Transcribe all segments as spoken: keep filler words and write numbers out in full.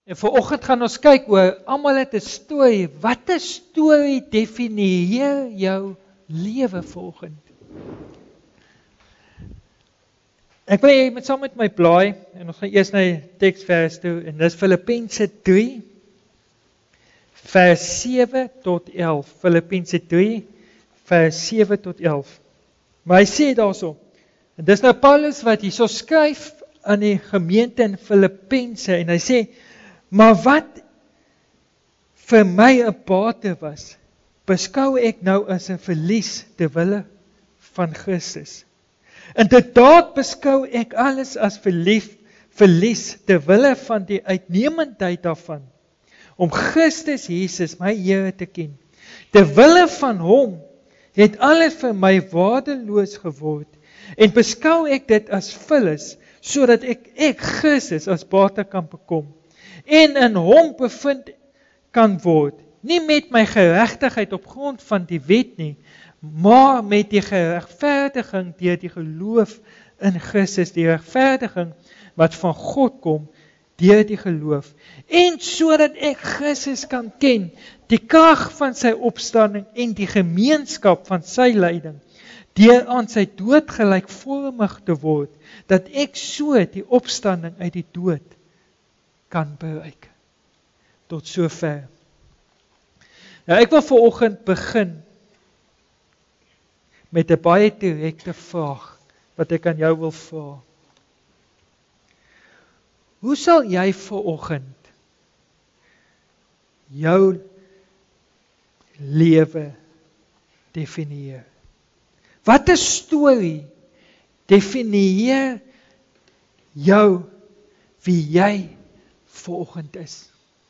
En vanoggend gaan ons kyk oor, almal het 'n storie. Wat 'n storie definieer jou lewe vanoggend? Ek wil jy met saam met my blaai, en ons gaan eers na die teksvers toe, en dis Filippense drie, vers sewe tot elf. Filippense drie, vers sewe tot elf. Maar hy sê daarso, en dis nou Paulus wat hierso skryf aan die gemeente in Filippense, en hy sê, maar wat vir my 'n bate was, beskou ek nou as 'n verlies ter wille van Christus. Inderdaad beskou ek alles as verlief, verlies ter wille van die uitnemendheid daarvan, om Christus Jesus my Here te ken. Ter wille van hom het alles vir my waardeloos geword, en beskou ek dit as vullis, sodat ek, ek Christus as bate kan bekom, en in hom bevind kan word, nie met my geregtigheid op grond van die wet nie, maar met die geregverdiging deur die geloof in Christus, die regverdiging wat van God kom, deur die geloof, en sodat ek Christus kan ken, die krag van sy opstanding en die gemeenskap van sy lyding, deur aan sy dood gelykvormig te word, dat ek so die opstanding uit die dood kan bereik. Tot sover. Nou ek wil vanoggend begin met 'n baie direkte vraag wat ek aan jou wil vra. Hoe sal jy vanoggend jou lewe definieer? Wat 'n storie definieer jou wie jy vanoggend is?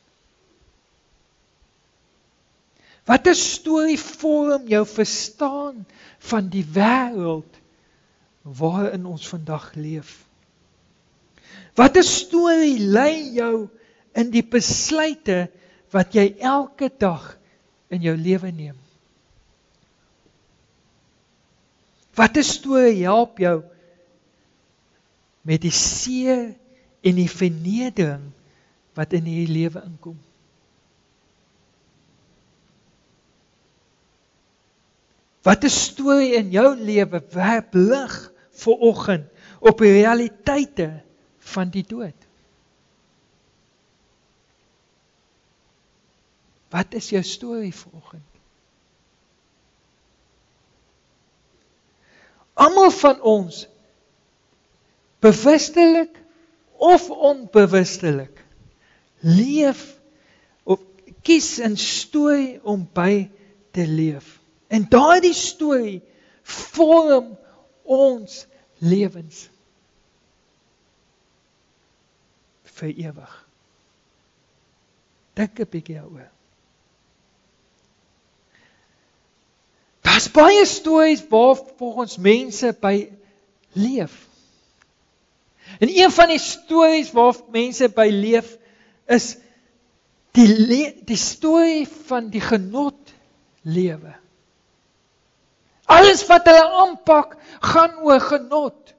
Wat 'n storie vorm jou verstaan van die wêreld waarin ons vandag leef? Wat 'n storie lei jou in die besluite wat jy elke dag in jou lewe neem? Wat 'n storie help jou met die seer en die vernedering wat in hierdie lewe inkom? Wat 'n storie in jou lewe werp lig vanoggend op die realiteite van die dood? Wat is jou storie vanoggend? Almal van ons, bewustelik of onbewustelik, leef of kies 'n storie om by te leef. En daardie storie vorm ons lewens vir ewig. Dink 'n bietjie daaroor. Daar's baie stories waar volgens mense by leef. En een van die stories waar mense by leef is die, le- die storie van die genot lewe. Alles wat hulle aanpak, gaan oor genot.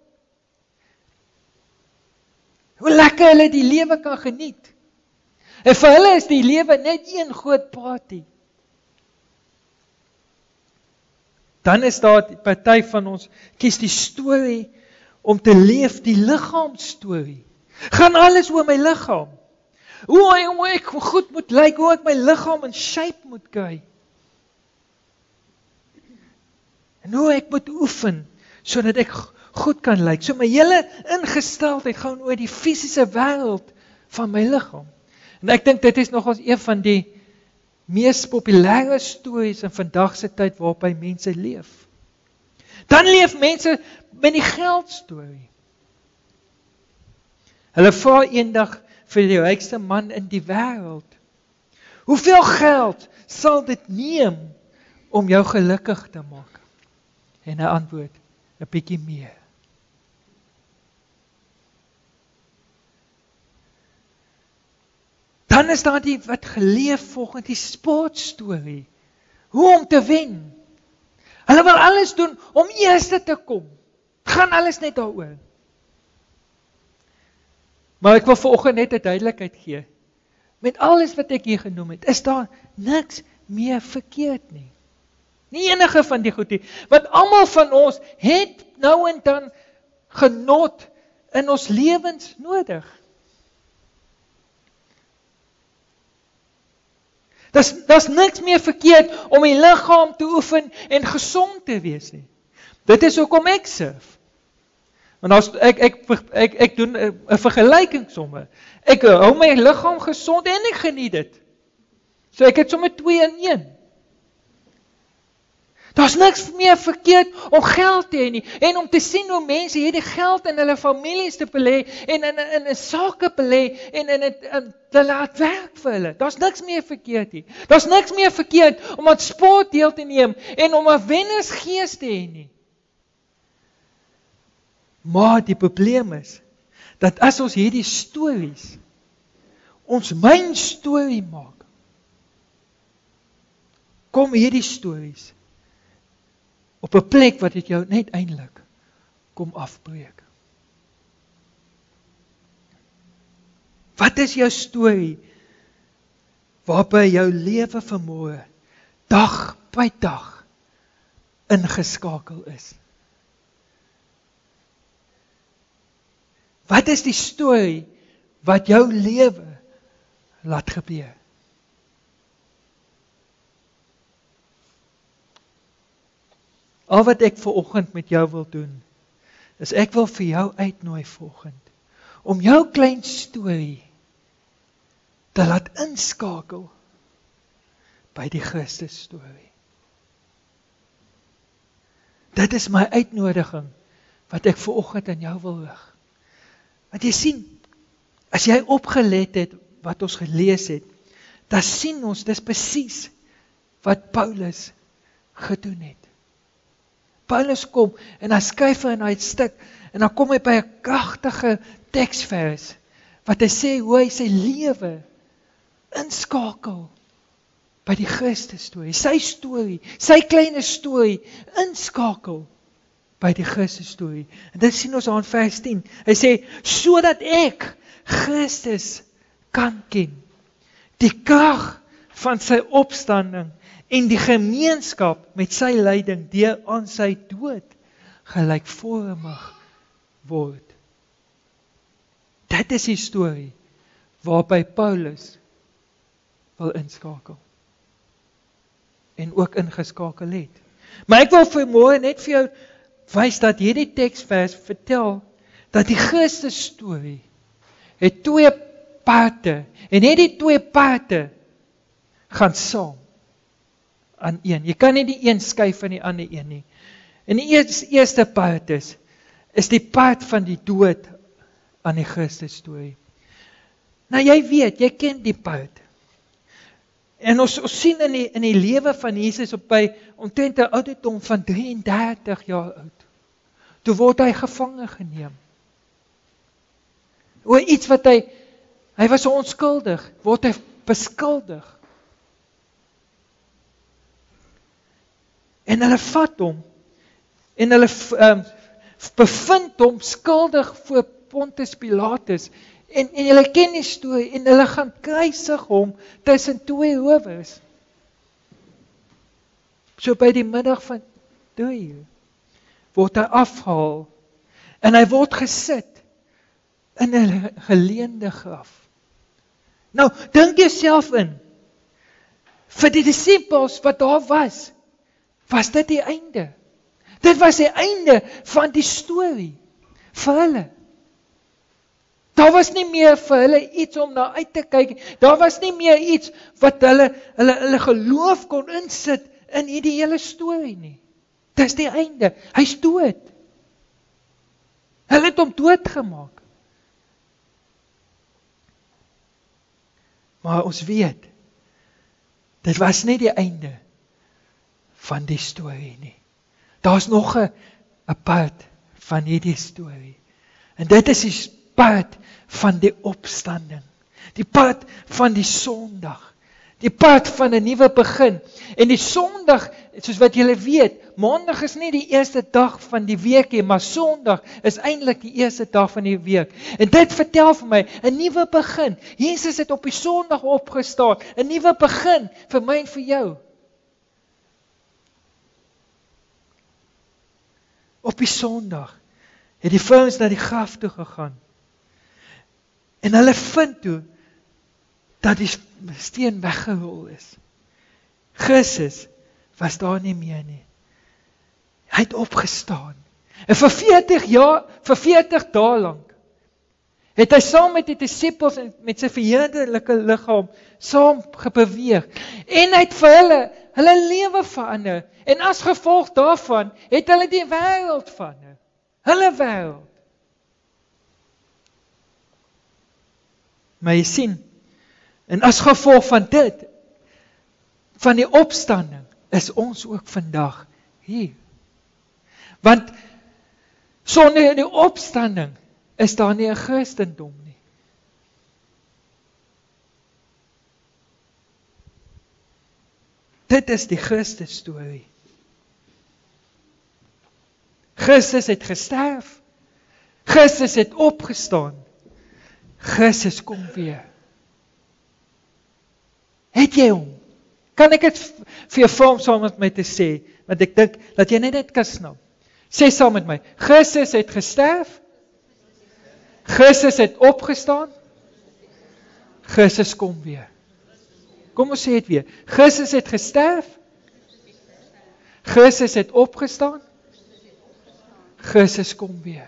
Hoe lekker hulle die lewe kan geniet. En vir hulle is die lewe net een groot party. Dan is daar die party van ons, kies die storie om te leef, die liggaamstorie. Gaan alles oor my liggaam. Hoe, hoe ek goed moet lyk, hoe ek my liggaam in shape moet kry. En hoe ek moet oefen, sodat ek goed kan lyk. So my hele ingesteldheid gaan oor die fisiese wêreld van my liggaam. En ek dink dit is nogals een van die mees populêre stories in vandag se tyd waarby mense leef. Dan leef mense met die geldstorie. Hulle vra eendag vir die rykste man in die wêreld, hoeveel geld sal dit neem om jou gelukkig te maak? En hy antwoord, 'n bietjie meer. Dan is daar die wat geleef volgens die sportstorie. Hoe om te wen. Hulle wil alles doen om eerste te kom. Gaan alles net daaroor. Maar ek wil vanoggend net 'n duidelikheid gee. met alles wat ek hier genoem het, is daar niks meer verkeerd nie. Nie enige van die goed nie, want almal van ons het nou en dan genot in ons lewens nodig. Daar's daar's niks meer verkeerd om die liggaam te oefen en gesond te wees nie. Dit is hoekom ek surf. Want as ek ek ek ek doen 'n vergelyking somme. Ek hou my liggaam gesond en ek geniet dit. So ek het sommer twee in een. Daar's niks meer verkeerd om geld te hê nie en om te sien hoe mense hierdie geld in hulle families te belê en in in 'n sake belê en in dit te laat werk vir hulle. Daar's niks meer verkeerd nie. Daar's niks meer verkeerd om aan sport deel te neem en om 'n wennersgees te hê nie. Maar die probleem is dat as ons hierdie stories ons main story maak, kom hierdie stories op 'n plek wat dit jou net eintlik kom afbreek. Wat is jou storie waarby jou lewe vermoë dag by dag ingeskakel is? Wat is die storie wat jou lewe laat gebeur? Al wat ek vanoggend met jou wil doen, is ek wil vir jou uitnooi vanoggend, om jou klein storie te laat inskakel by die Christus storie. Dit is my uitnodiging, wat ek vanoggend aan jou wil rig. Want jy sien, as jy opgelet het, wat ons gelees het, dan sien ons, dis presies wat Paulus gedoen het. Paulus kom, en hy skryf in hy stuk, en dan kom hy by 'n kragtige teksvers, wat hy sê, hoe hy sy lewe inskakel, by die Christus storie, sy storie, sy kleine storie, inskakel, by die Christus storie. En dit sien ons aan vers tien, hy sê, sodat ek, Christus, kan ken, die krag van sy opstanding, en die gemeenskap met sy lyding deur aan sy dood gelykvormig word. Dit is die storie waarby Paulus wil inskakel en ook ingeskakel het. Maar ek wil vanmôre net vir jou wys dat hierdie teksvers vertel dat die Christus storie het twee parte en hierdie twee parte gaan saam aan een. Jy kan nie die een skei van die ander een nie. En die eerste, eerste part is, is die part van die dood aan die Christus storie. Nou jy weet, jy ken die part. En ons, ons sien in die, in die lewe van Jesus op by omtrent 'n ouderdom van drie en dertig jaar oud. Toe word hy gevange geneem. Oor iets wat hy, hy was onskuldig, word hy beskuldig. En hulle vat hom, en hulle um, bevind hom skuldig voor Pontius Pilatus, en, en hulle ken die storie, en hulle gaan kruisig hom tussen twee rowers. So by die middag van drie word hy afgehaal, en hy word gesit in 'n geleende graf. Nou, dink jouself in, vir die disippels wat daar was, was dit die einde. Dit was die einde van die storie vir hulle. Daar was nie meer vir hulle iets om na uit te kyk. Daar was nie meer iets wat hulle hulle hulle geloof kon insit in hierdie hele storie nie. Dis die einde. Hy's dood. Hulle het hom doodgemaak. Maar ons weet, dit was nie die einde van die storie nie. Daar's nog 'n 'n part van hierdie storie. En dit is die part van die opstanding. Die part van die Sondag. Die part van 'n nuwe begin. En die Sondag, soos wat julle weet, Maandag is nie die eerste dag van die week nie, maar Sondag is eintlik die eerste dag van die week. En dit vertel vir my 'n nuwe begin. Jesus het op die Sondag opgestaan, 'n nuwe begin vir my en vir jou. Op die Sondag het die vrouens na die graf toe gegaan. En hulle vind toe dat die steen weggerol is. Christus was daar nie meer nie. Hy het opgestaan. En vir veertig jaar, vir veertig dae lank, het hy saam met die disippels en met sy verheerlike liggaam saam gebeweeg. En hy het vir hulle, hulle lewe verander. En as gevolg daarvan, het hulle die wêreld verander. Hulle wêreld. Maar jy sien, en as gevolg van dit, van die opstanding, is ons ook vandag hier. Want sonder die opstanding is daar nie 'n Christendom nie. Dit is die Christus storie. Christus het gesterf. Christus het opgestaan. Christus kom weer. Het jy hom? Kan ek dit vir jou vorm saam met my te sê? Want ek dink dat jy net dit kan snap. Sê saam met my. Christus het gesterf. Christus het opgestaan. Christus kom weer. Kom ons sê dit weer. Christus het gesterf. Christus het opgestaan. Christus kom weer.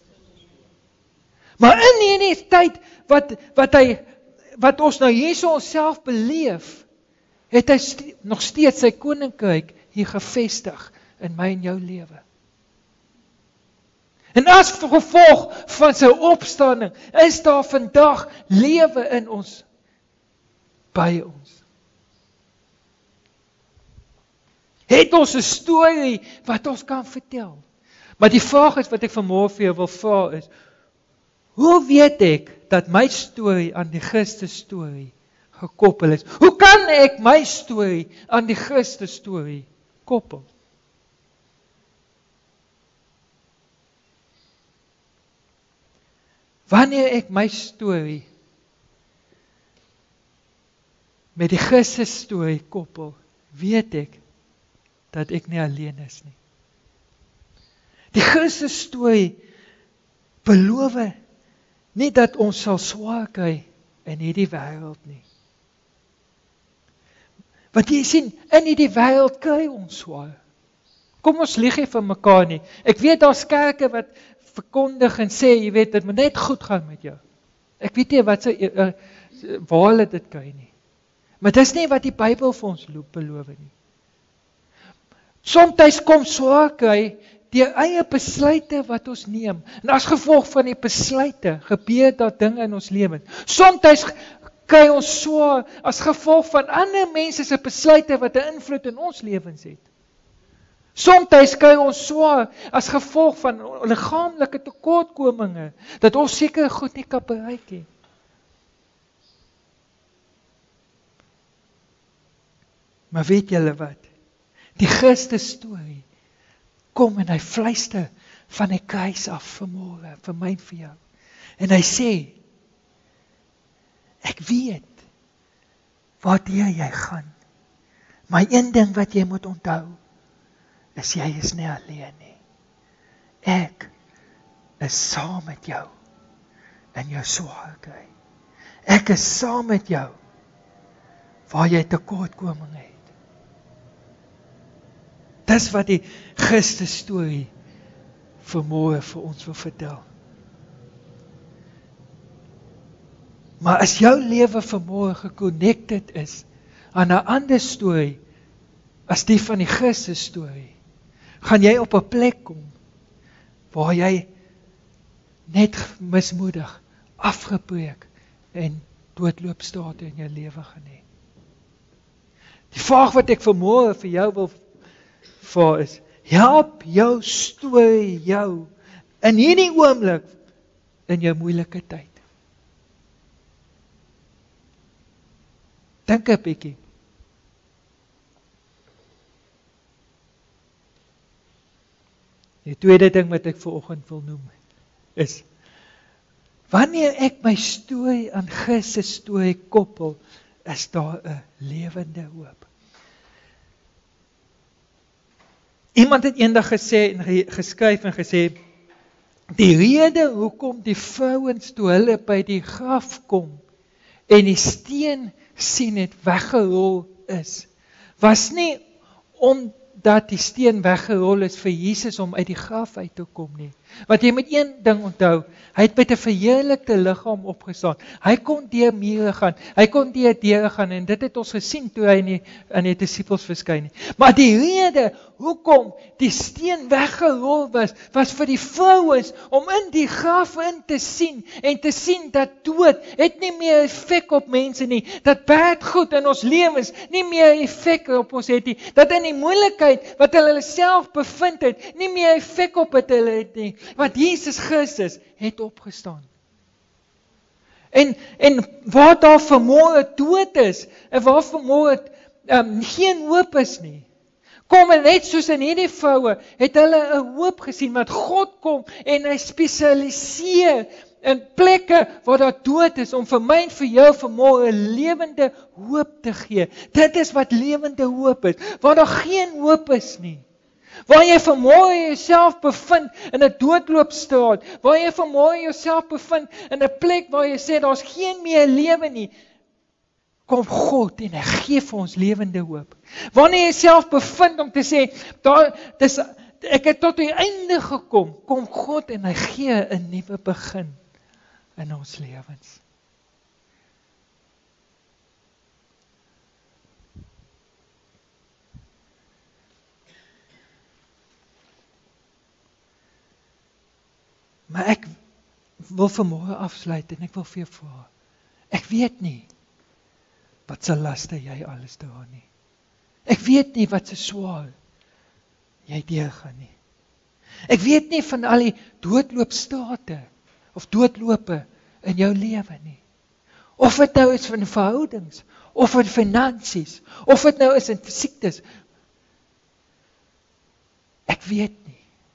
Maar in hierdie tyd wat wat hy wat ons nou hier so onsself beleef, het hy st nog steeds sy koninkryk hier gevestig in my en jou lewe. En as gevolg van sy opstanding is daar vandag lewe in ons, by ons. Het ons 'n storie wat ons kan vertel. Maar die vraag is wat ek vanmôre vir jou wil vra is, hoe weet ek dat my storie aan die Christus storie gekoppel is? Hoe kan ek my storie aan die Christus storie koppel? Wanneer ek my storie met die Christus storie koppel, weet ek dat ek nie alleen is nie. Die Christus storie beloof nie dat ons sal swaar kry in hierdie wêreld nie. Want jy sien, in hierdie wêreld kry ons swaar. Kom ons lieg nie vir mekaar nie. Ek weet daar's kerke wat verkondig en sê, jy weet, dit moet net goed gaan met jou. Ek weet nie wat sy, uh, waar hulle dit kry nie. Maar dis nie wat die Bybel vir ons beloof nie. Somstyds kom swaar kry deur eie besluite wat ons neem. En as gevolg van die besluite gebeur daar dinge in ons lewens. Somstyds kry ons swaar as gevolg van ander mense se besluite wat 'n invloed in ons lewens het. Somstyds kry ons swaar as gevolg van liggaamlike tekortkominge dat ons seker goed nie kan bereik nie. Maar weet julle wat? Die Christus storie kom en hy fluister van die kruis af vanmôre, vir my en vir jou. En hy sê, ek weet waartoe jy gaan. Maar een ding wat jy moet onthou, is jy is nie alleen nie. Ek is saam met jou in jou swaar kry. Ek is saam met jou waar jy tekortkoming het. Dis wat die Christus storie vanmôre vir ons wil vertel. Maar as jou lewe vanmôre geconnected is aan 'n ander storie as die van die Christus storie, gaan jy op 'n plek kom waar jy net mismoedig, afgebreek en doodloopstate in jou lewe gaan hê. Die vraag wat ek vanmôre vir jou wil vra is, help jou storie jou in hierdie oomblik in jou moeilike tyd? Dink 'n bietjie. Die tweede ding wat ek vanoggend wil noem, is, wanneer ek my storie aan Christus storie koppel, is daar 'n lewende hoop. Iemand het eendag gesê en geskryf en gesê, die rede hoekom die vrouens toe hulle by die graf kom en die steen sien het weggerol is, was nie omdat die steen weggerol is vir Jesus om uit die graf uit te kom nie. Want jy moet een ding onthou, hy het met 'n verheerlikte liggaam opgestaan. Hy kon deur mure gaan, hy kon deur deure gaan en dit het ons gesien toe hy in die, in die disippels verskyn het. Maar die rede hoekom die steen weggerol was, was vir die vrouens om in die graf in te sien en te sien dat dood het nie meer effek op mense nie, dat bad goed in ons lewens nie meer effek op ons het nie, dat in die moeilikheid wat hulle self bevind het, nie meer effek op het hulle het nie, want Jesus Christus het opgestaan. En, en waar daar vanmôre dood is, en waar vanmôre um, geen hoop is nie, kom en net soos in hierdie vroue, het hulle 'n hoop gesien, want God kom en hy spesialiseer in plekke waar daar dood is, om vir my en vir jou vanmôre 'n lewende hoop te gee. Dit is wat lewende hoop is, waar daar geen hoop is nie. Waar jy vanmôre jouself bevind in 'n doodloopstraat, waar jy vanmôre jouself bevind in 'n plek waar jy sê daar's geen meer lewe nie, kom God en hy gee vir ons lewende hoop. Wanneer jy jouself bevind om te sê, daar, dis, ek het tot die einde gekom, kom God en hy gee 'n nuwe begin in ons lewens. Maar ek wil vanmôre afsluit en ek wil vir jou vra, ek weet nie wat se laste jy alles dra nie. Ek weet nie wat se swaar jy deurgaan nie. Ek weet nie van al die doodloopstrate of doodlope in jou lewe nie. Of dit nou is van verhoudings, of van finansies, of dit nou is in siektes. Ek weet nie.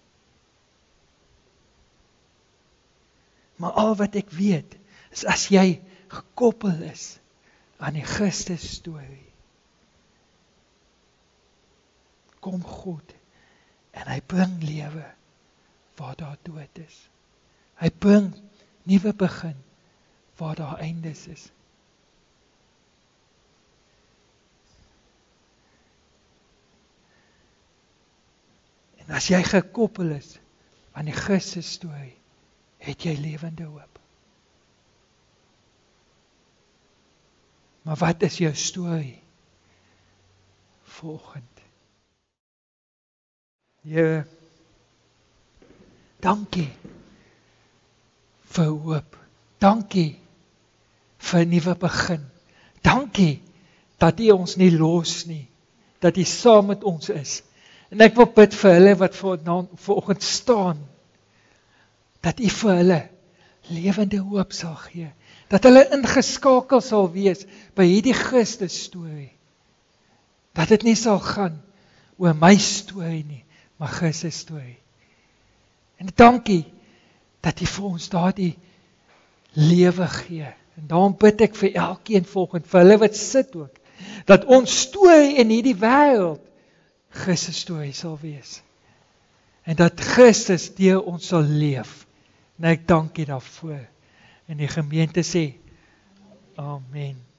Maar al wat ek weet, is as jy gekoppel is aan die Christus storie, kom God en hy bring lewe waar daar dood is. Hy bring nuwe begin waar daar eindes is. En as jy gekoppel is aan die Christus storie, het jy lewende hoop. Maar wat is jou storie vanoggend? Here, dankie vir hoop. Dankie vir 'n nuwe begin. Dankie dat U ons nie los nie, dat U saam met ons is. En ek wil bid vir hulle wat vanoggend staan, dat U vir hulle lewende hoop sal gee, dat hulle ingeskakel sal wees by hierdie Christus storie, dat dit nie sal gaan oor my storie nie, maar Christus storie. En dankie dat U vir ons daardie lewe gee. En daarom bid ek vir elkeen volgend, vir hulle wat sit ook, dat ons storie in hierdie wêreld Christus storie sal wees. En dat Christus deur ons sal leef. En ek dank U daarvoor. En die gemeente sê, Amen.